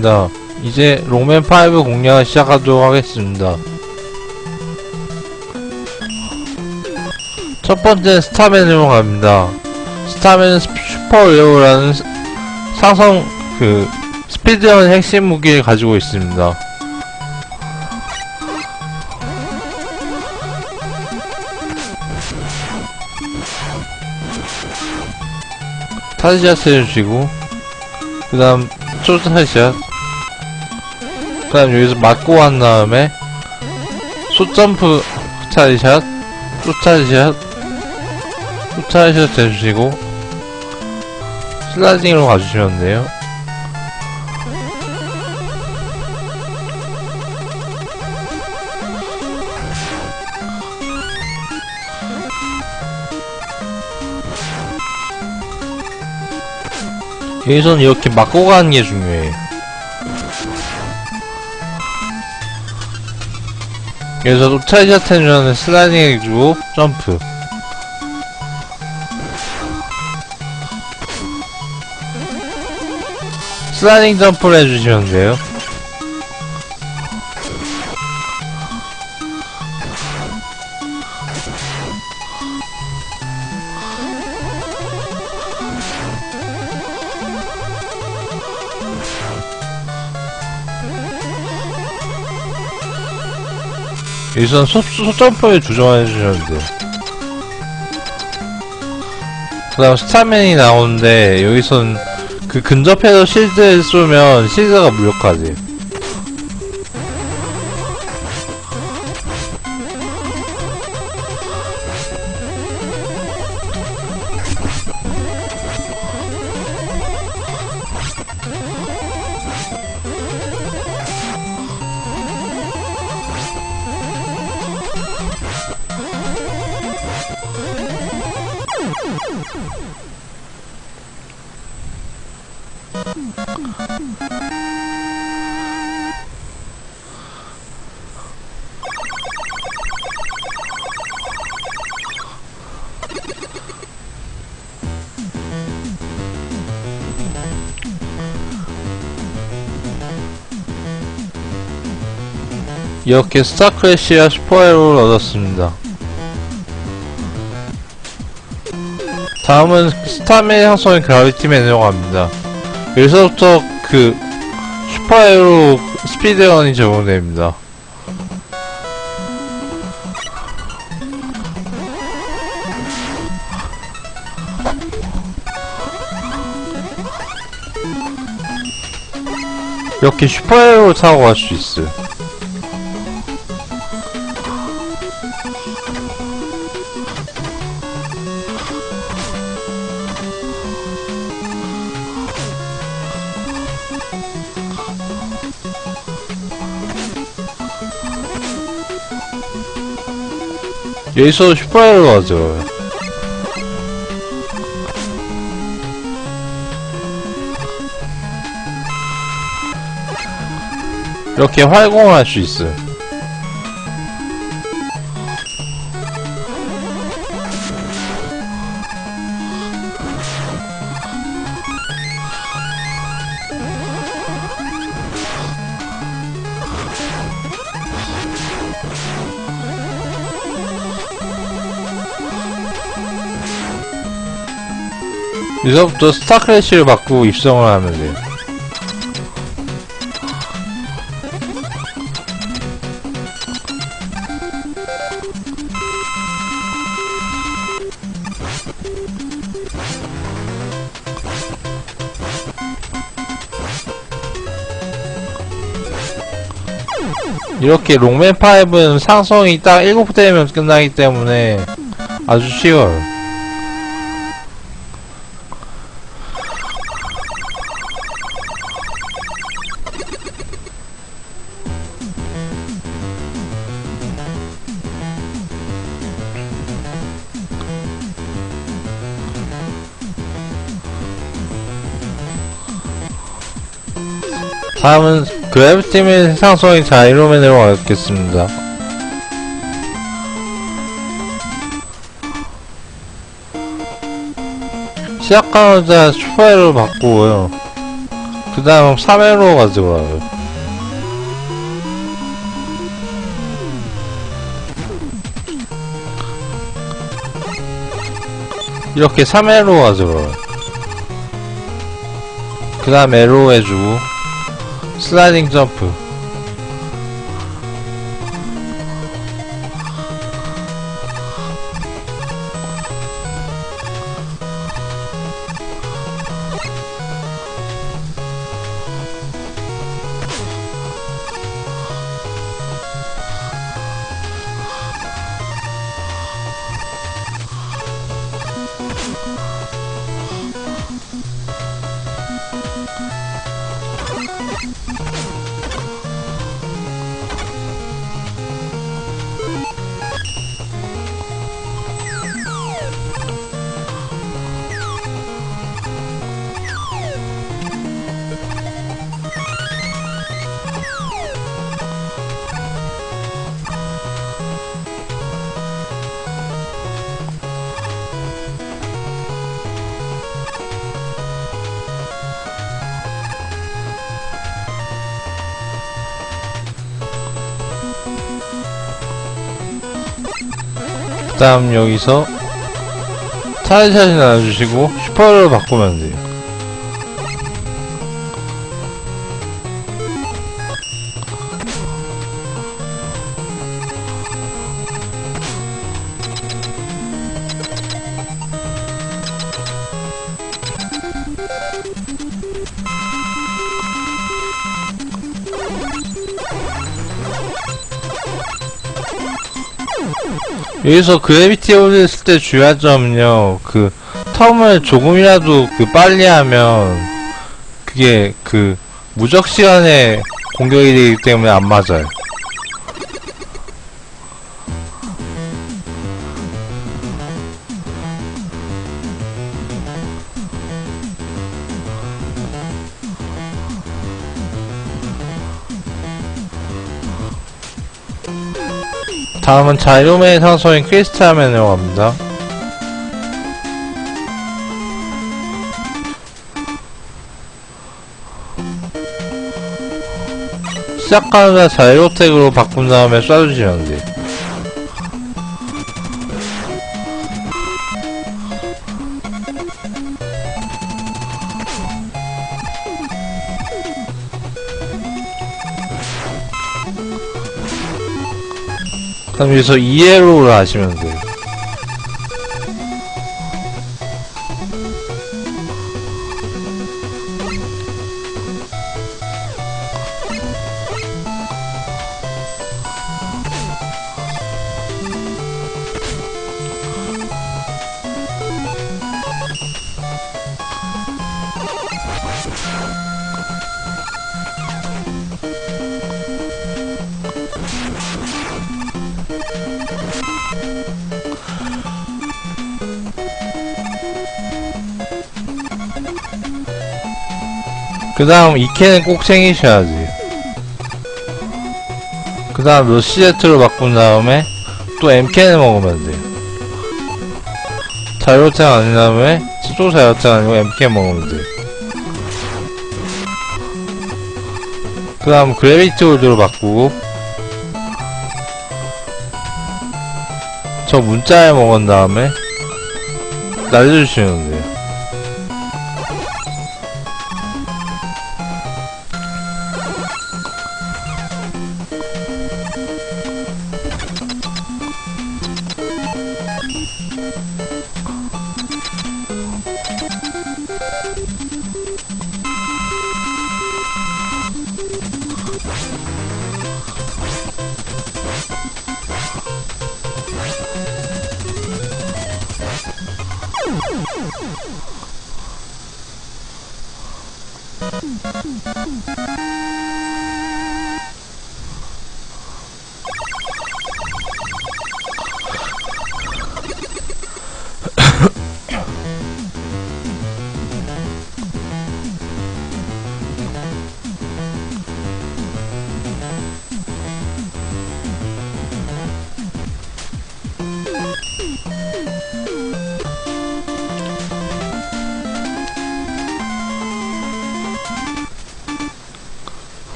되었습니다. 이제 롱맨5 공략을 시작하도록 하겠습니다. 첫 번째 스타맨으로 갑니다. 스타맨은 슈퍼레오라는 상성 스피드런 핵심 무기를 가지고 있습니다. 타지샷을 해주시고, 그 다음 초타지샷, 그 다음 여기서 맞고 한 다음에 숏점프 타지샷, 초타지샷, 초타지샷 해주시고 슬라이딩으로 가주시면 돼요. 여기서는 이렇게 맞고 가는 게 중요해요. 여기서 또 차이샷 해주면 슬라이딩 해주고 점프. 슬라이딩 점프를 해주시면 돼요. 여기서는 소점프를 조정해주시면 돼요. 그 다음 스타맨이 나오는데 여기선 그 근접해서 실드를 쏘면 실드가 무력화돼요. 이렇게 스타크래시와 슈퍼헤로를 얻었습니다. 다음은 스타맨 형성의 그라비티맨으로 갑니다. 여기서부터 그 슈퍼헤로 스피드런이 적용됩니다. 이렇게 슈퍼헤로를 타고 갈 수 있어요. 여기서 슈퍼헤로가 들어요. 이렇게 활공을 할 수 있어요. 여기서부터 스타크래시를 받고 입성을 하면 돼요. 이렇게 롱맨5는 상성이 딱 7대면 끝나기 때문에 아주 쉬워요. 다음은 그래비티맨 상성이 자이로맨으로 가겠습니다. 시작하자마자 슈퍼헤로를 바꾸고요. 그 다음 3회로 가져와요. 이렇게 3회로 가져와요. 그 다음 에로 해주고 슬라이딩 점프. 그 다음 여기서 타이샷이 나눠주시고 슈퍼를 바꾸면 돼요. 여기서 그래비티 올렸을 때 주의할 점은요, 그 텀을 조금이라도 빨리 하면 그게 무적 시간에 공격이 되기 때문에 안 맞아요. 다음은 자이로맨의 상소인 크리스탈맨으로 갑니다. 시작하느라 자이로텍으로 바꾼 다음에 쏴주시면 돼요. 그럼 여기서 2회로를 하시면 돼요. 그 다음 2캔은 꼭 챙기셔야지. 그 다음 러시제트로 바꾼 다음에 또 M캔을 먹으면 돼요. 자이로텍 아닌 다음에 또 자이로텍 아니고 M캔 먹으면 돼요. 그 다음 그래비티 홀드로 바꾸고 저 문자에 먹은 다음에 날려주시면 돼요.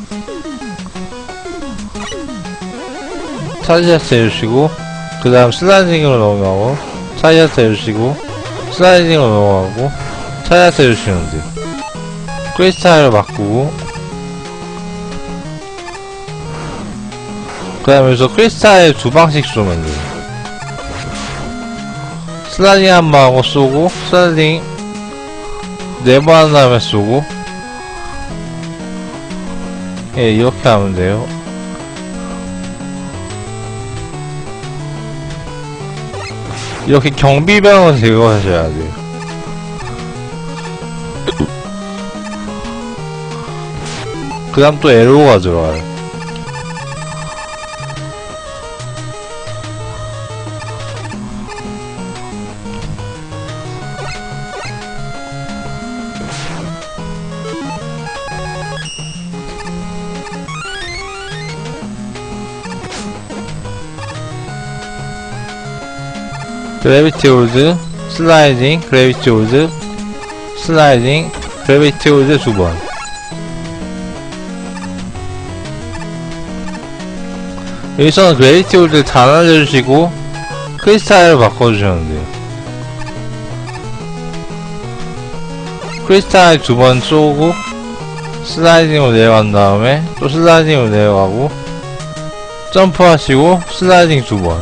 차지하트 해주시고, 그 다음 슬라이딩으로 넘어가고, 차지하트 해주시고, 슬라이딩으로 넘어가고, 차지하트 해주시면 돼요. 크리스탈을 바꾸고, 그 다음에 여기서 크리스탈을 2방씩 쏘면 돼요. 슬라이딩 한 번 하고 쏘고, 슬라이딩 4번 한 다음에 쏘고, 예, 이렇게 하면 돼요. 이렇게 경비병을 제거하셔야 돼요. 그 다음 또 에로가 들어가요. 그래비티 홀드, 슬라이딩, 그래비티 홀드, 슬라이딩, 그래비티 홀드 2번. 여기서는 그래비티 홀드 다 날려주시고 크리스탈을 바꿔주시면 돼요. 크리스탈 2번 쏘고 슬라이딩으로 내려간 다음에 또 슬라이딩으로 내려가고 점프하시고 슬라이딩 2번.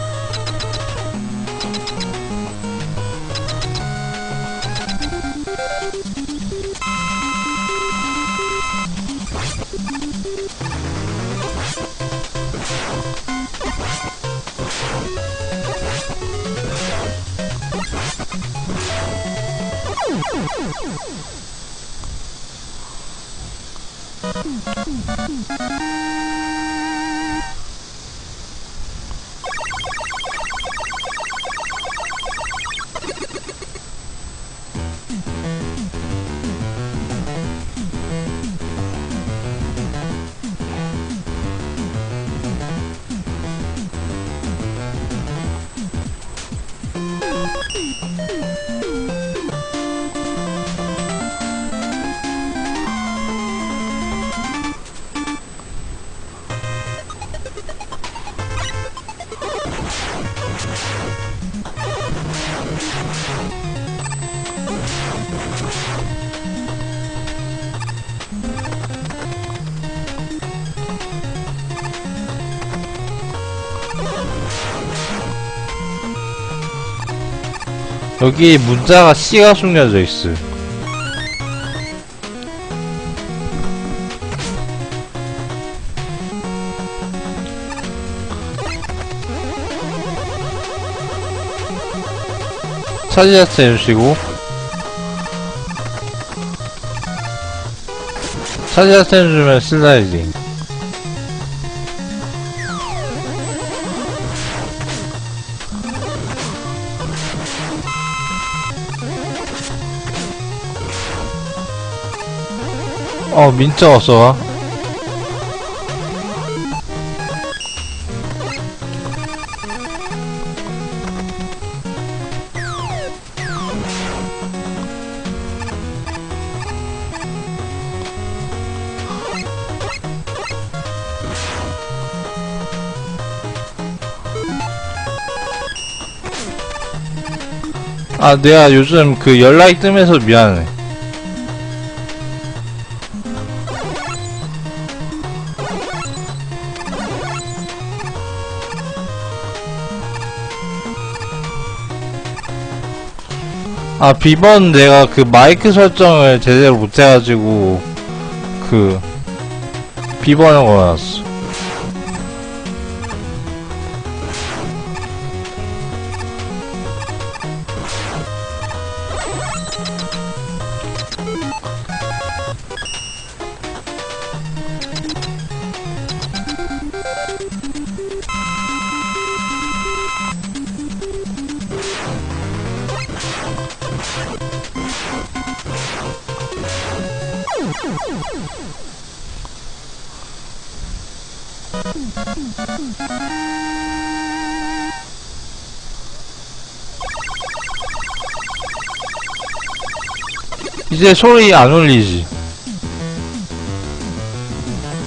여기 문자가 C가 숨겨져 있어요. 차지하트 해주시고 차지하트 해주면 슬라이딩. 민자가 없어가. 내가 요즘 그 연락이 뜸해서 미안해. 비번 내가 그 마이크 설정을 제대로 못해가지고 그 비번을 걸어놨어. 이제 소리 안 울리지.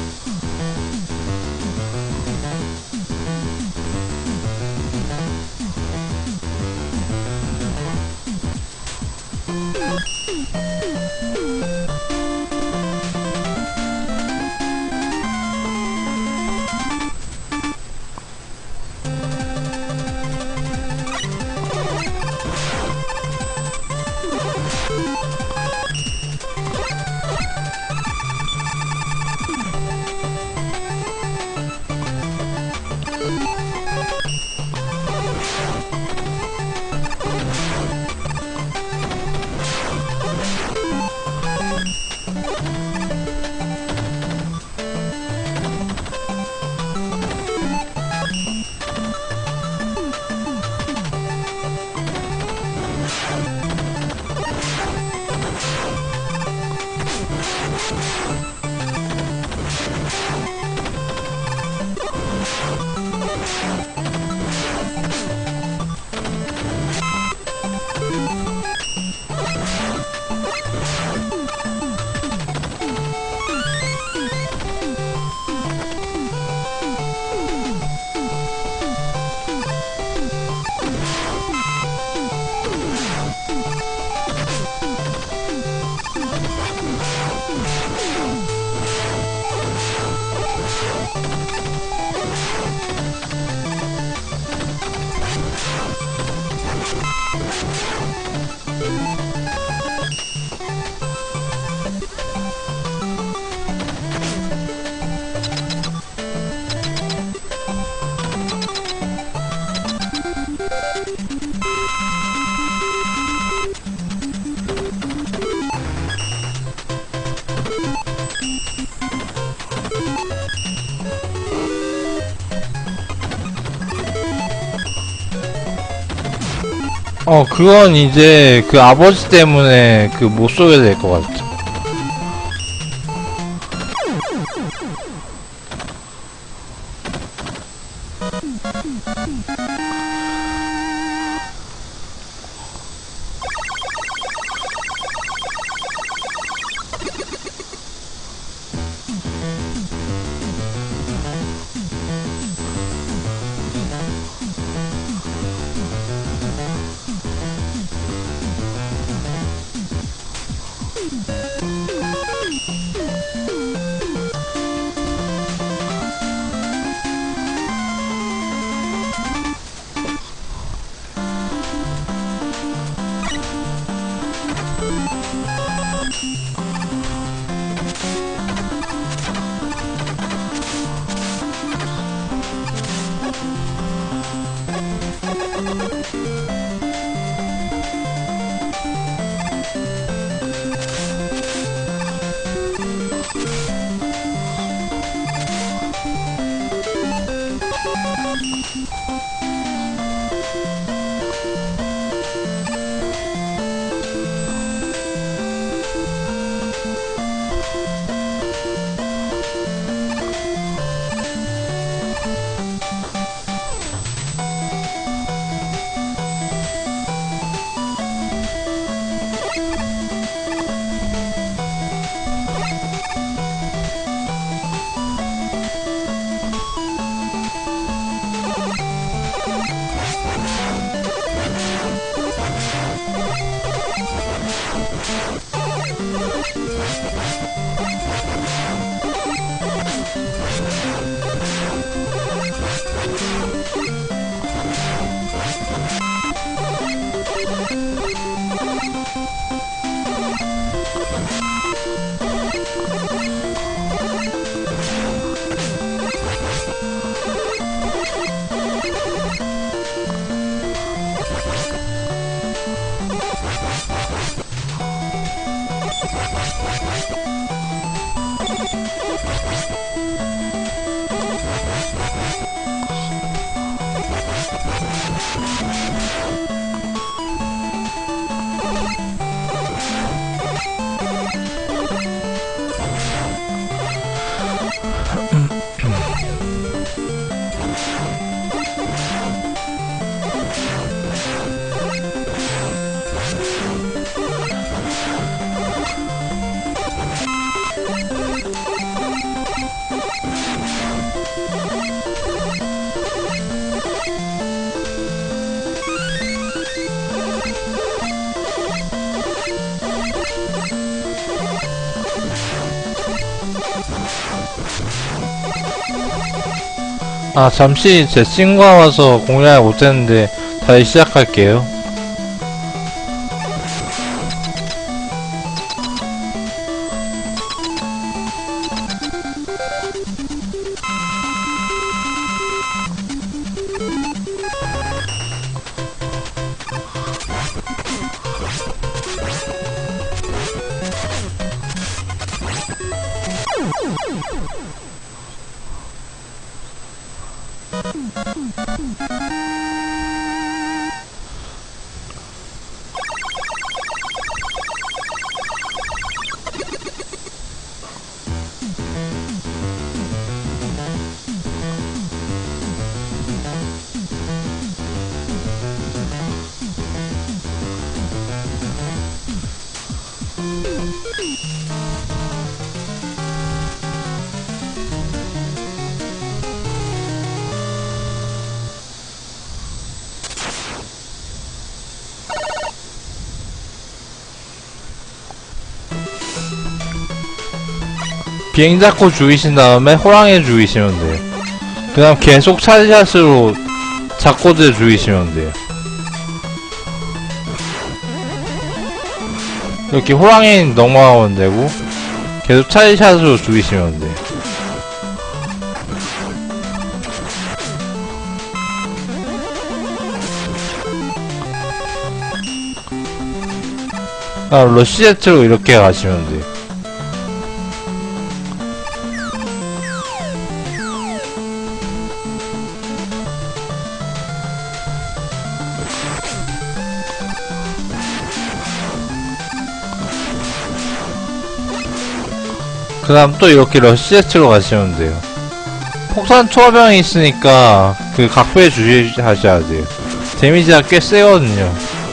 그건 이제 그 아버지 때문에 그 못 쏘게 될 것 같아. 잠시 제 친구가 와서 공략을 못했는데 다시 시작할게요. 비행 잡고 죽이신 다음에 호랑이 죽이시면 돼요. 그 다음 계속 차지샷으로 잡고들 죽이시면 돼요. 이렇게 호랑이 넘어가면 되고 계속 차지샷으로 죽이시면 돼요. 러시제트로 이렇게 가시면 돼요. 그 다음 또 이렇게 러시제트로 가시면 돼요. 폭탄 투하병이 있으니까 그 각도에 주의하셔야 돼요. 데미지가 꽤 세거든요.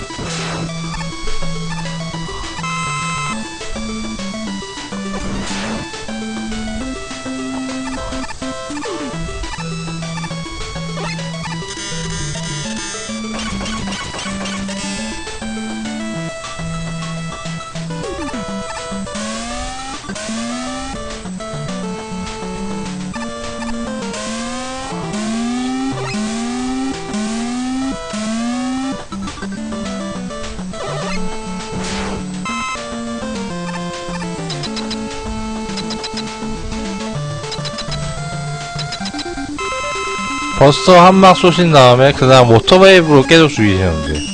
버스터 한 방 쏘신 다음에 그 다음 워터웨이브로 계속 죽이시면 돼요.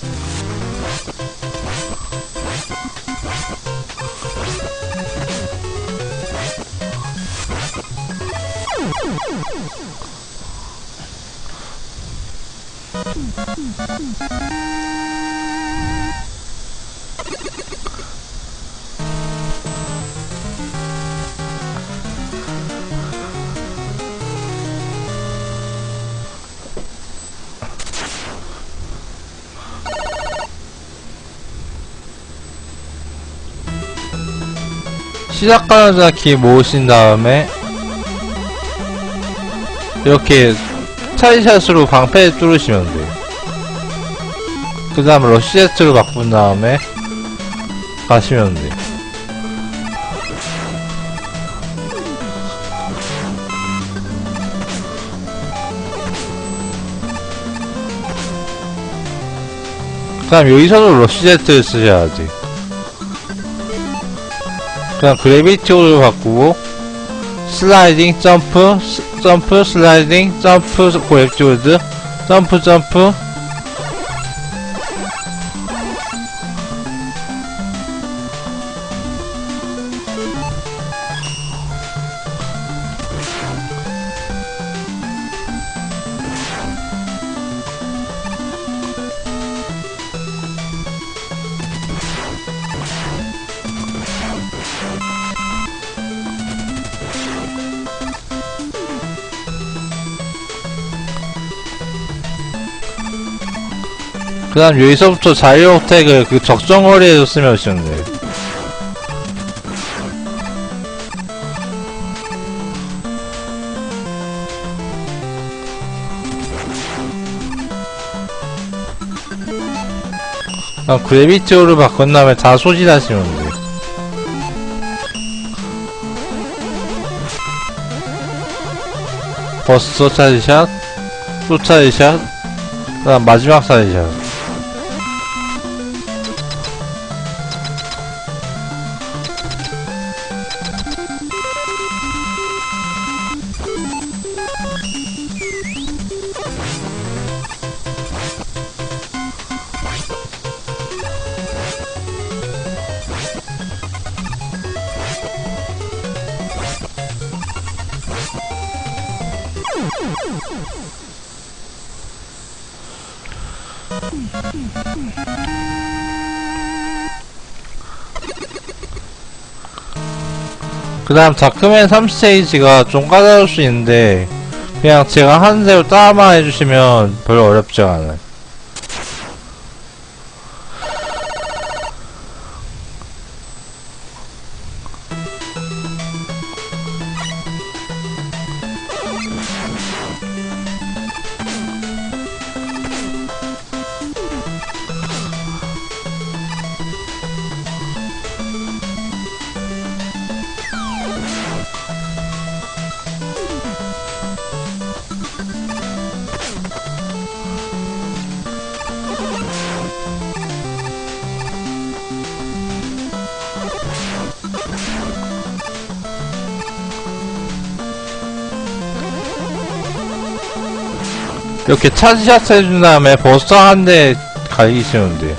시작 가능자 키 모으신 다음에 이렇게 차이샷으로 방패 뚫으시면 돼요. 그 다음 러시제트로 바꾼 다음에 가시면 돼요. 그 다음 여기서도 러시제트를 쓰셔야 돼요. 그냥 그래비티로 바꾸고 슬라이딩 점프 점프 슬라이딩 점프 그래비티로드 점프 점프 그 다음 여기서부터 자이로택을 그 적정거리에서 쓰면 돼요. 그럼 그래비티오를 바꾼 다음에 다 소진하시면 돼요. 버스터 차지샷 또 차지샷 그 다음 마지막 차지샷. 그 다음 다크맨 3스테이지가 좀 까다로울 수 있는데 그냥 제가 하는 대로 따라만 해주시면 별로 어렵지 않아요. 이렇게 차지샷 해준 다음에 버스터 한 대 갈기시면 돼요.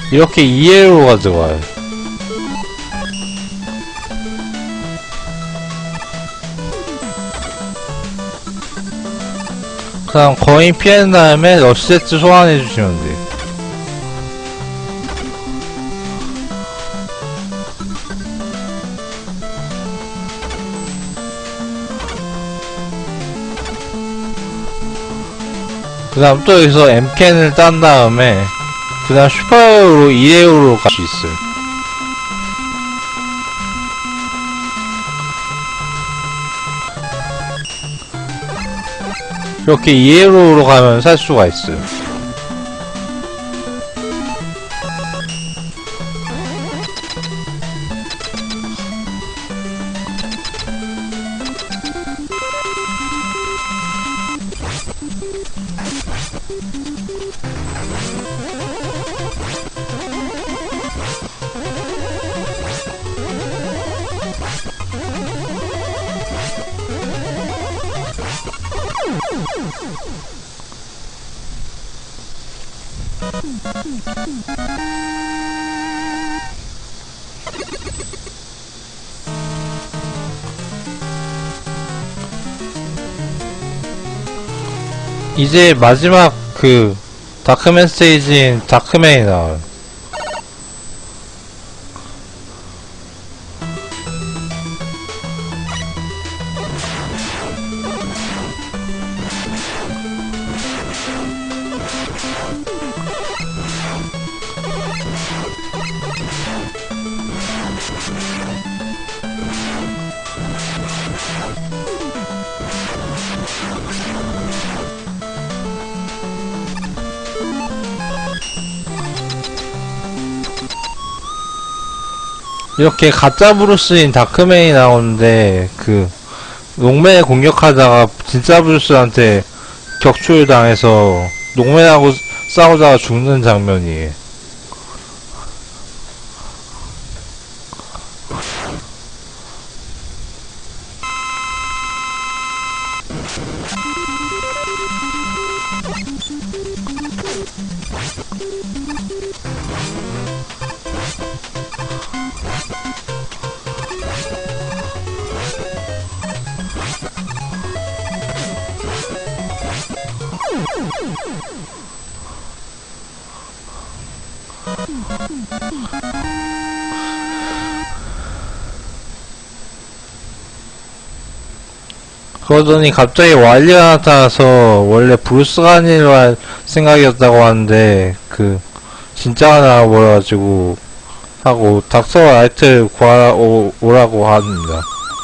이렇게 2회로가 들어와요. 그다음 거인 피한 다음에 러시세트 소환해주시면 돼요. 그 다음 또 여기서 M캔을 딴 다음에 그 다음 슈퍼히어로 2회로로 갈 수 있어요. 이렇게 2회로로 가면 살 수가 있어요. 이제 마지막 그 다크맨 스테이지인 다크맨이 나와요. 이렇게 가짜 브루스인 다크맨이 나오는데 그 농맨을 공격하다가 진짜 브루스한테 격추당해서 농맨하고 싸우다가 죽는 장면이에요. 그러더니 갑자기 왈리가 나타나서 원래 브루스가 아니로 할 생각이었다고 하는데 그 진짜가 나와버려가지고 하고 닥터 라이트를 구하오라고 합니다.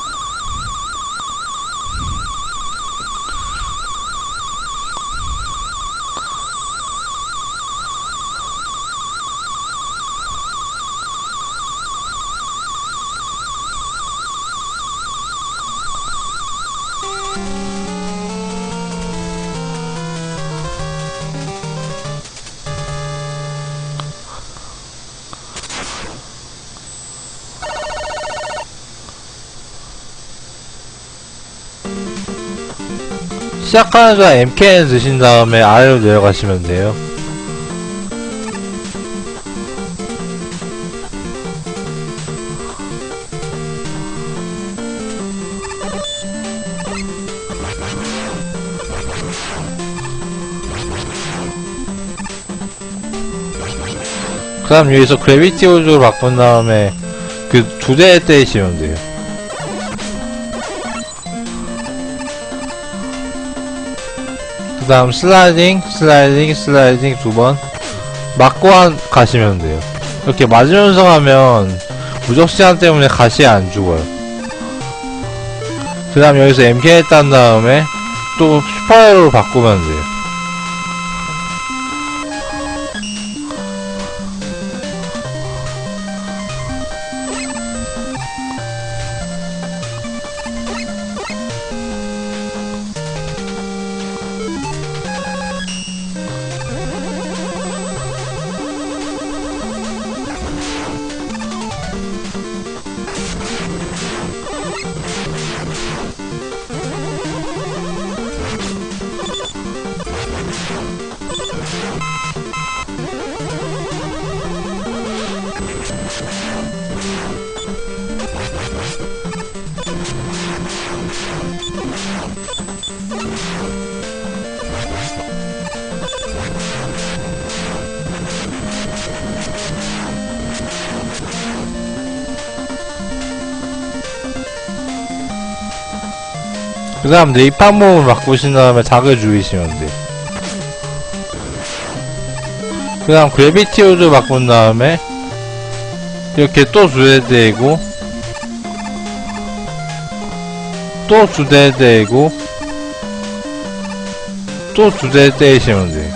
시작하는 순간 MK를 드신 다음에 아래로 내려가시면 돼요. 그 다음 여기서 그래비티 호주로 바꾼 다음에 그 두 대 때리시면 돼요. 그 다음 슬라이딩 두 번 맞고 가시면 돼요. 이렇게 맞으면서 가면 무적시간 때문에 가시에 안 죽어요. 그 다음 여기서 MK 딴 다음에 또 슈퍼히어로로 바꾸면 돼요. 그 다음 네이파몽을 바꾸신 다음에 닭을 죽이시면 돼. 그 다음 그래비티오드 바꾼 다음에 이렇게 또 두 대 때리고 또 두 대 때리고 또 두 대 때리시면 돼.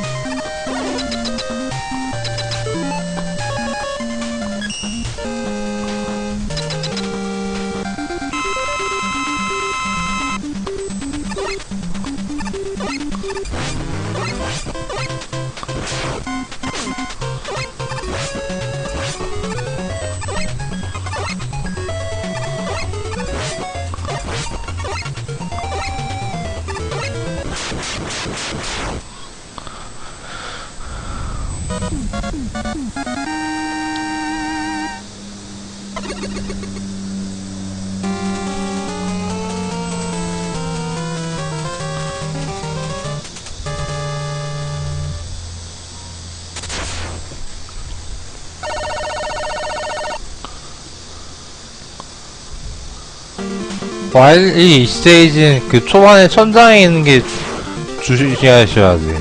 와일드 이 스테이지는 그 초반에 천장에 있는 게 주시하셔야 돼.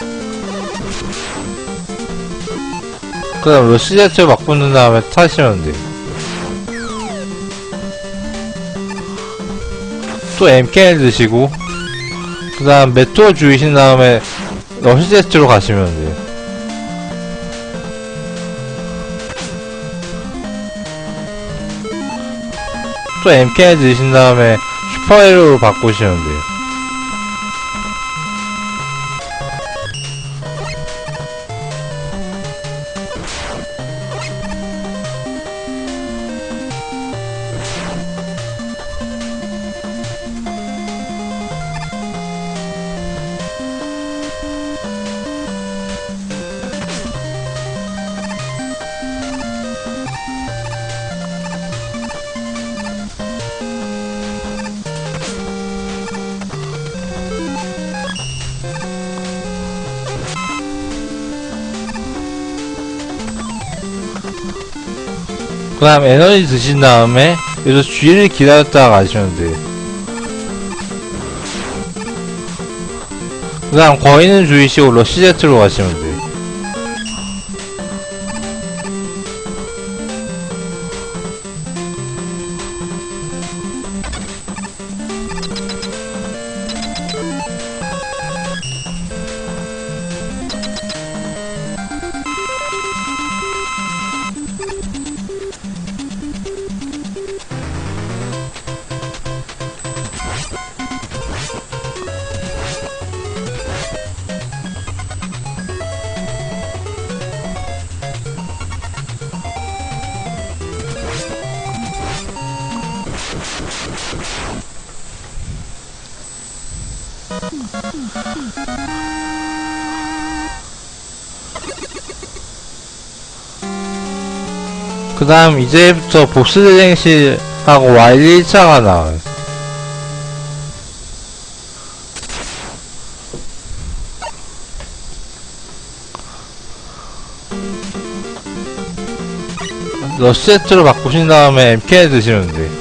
그 다음 러시제트를 바꾸는 다음에 타시면 돼. 또 MK를 드시고 그 다음 메토를 죽이신 다음에 러시제트로 가시면 돼. 또 MK를 드신 다음에 슈퍼히어로로 바꾸시면 돼요. 그 다음 에너지 드신 다음에 여기서 G를 기다렸다가 가시면 돼요. 그 다음 거인은 주의시고 러시제트로 가시면 돼요. 그 다음 이제부터 보스 대행실하고 와일드 1차가 나와요. 러시제트로 바꾸신 다음에 MK 드시면 돼.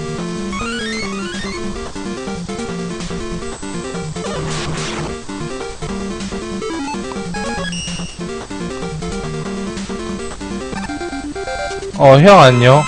형 안녕.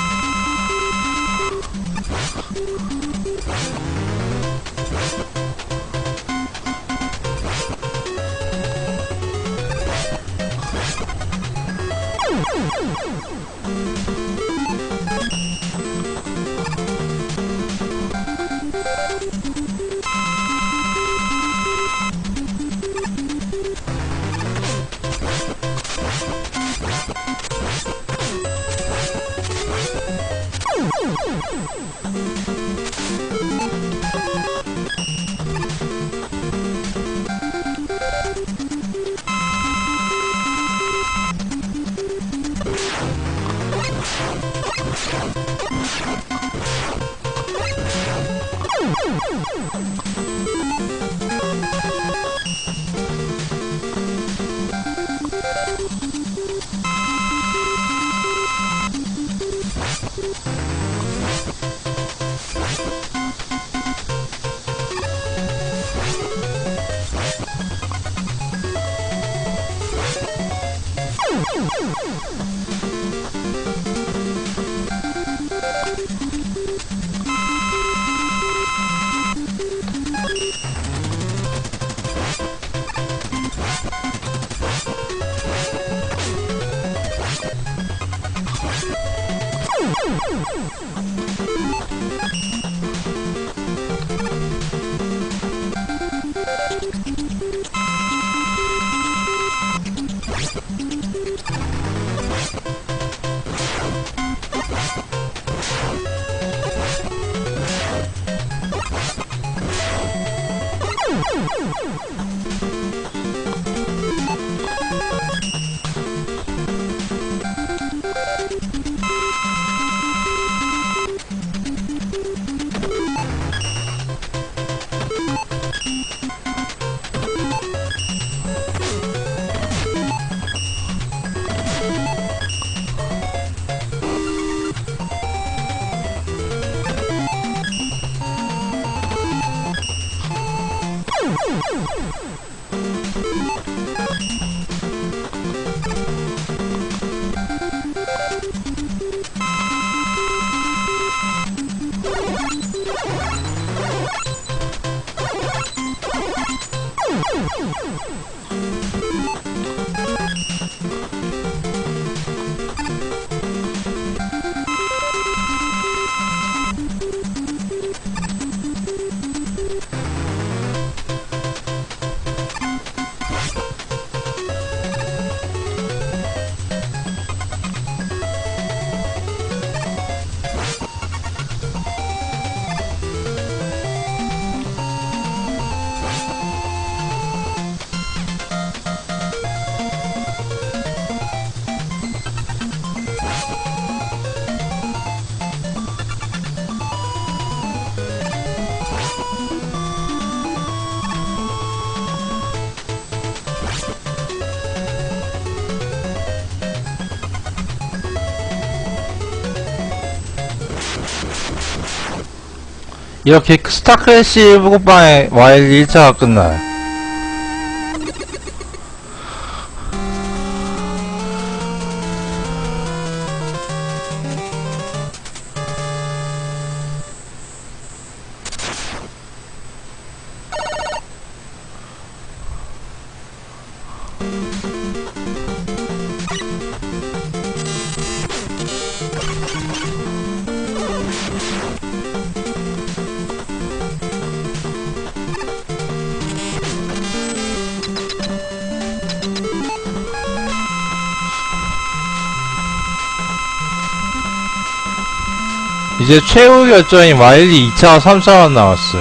이렇게 스타크래시 1부방의 와일드 1차가 끝나요. 이제 최후 결정인 와일드 2차와 3차가 나왔어요.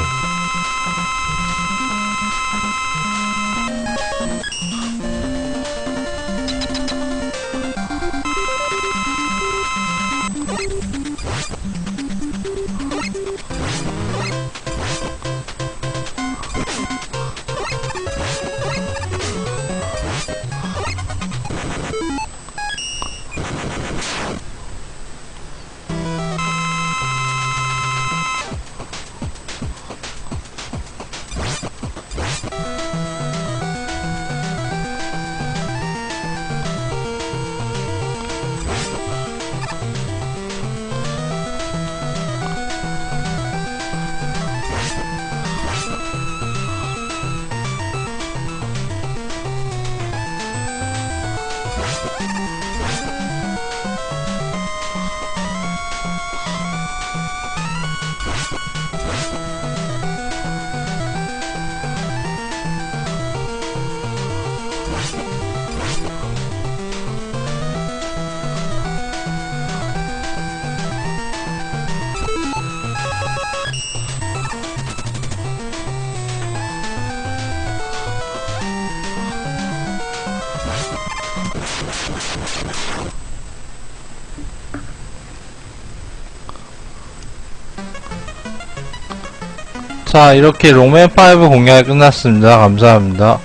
자, 이렇게 롱맨5 공략이 끝났습니다. 감사합니다.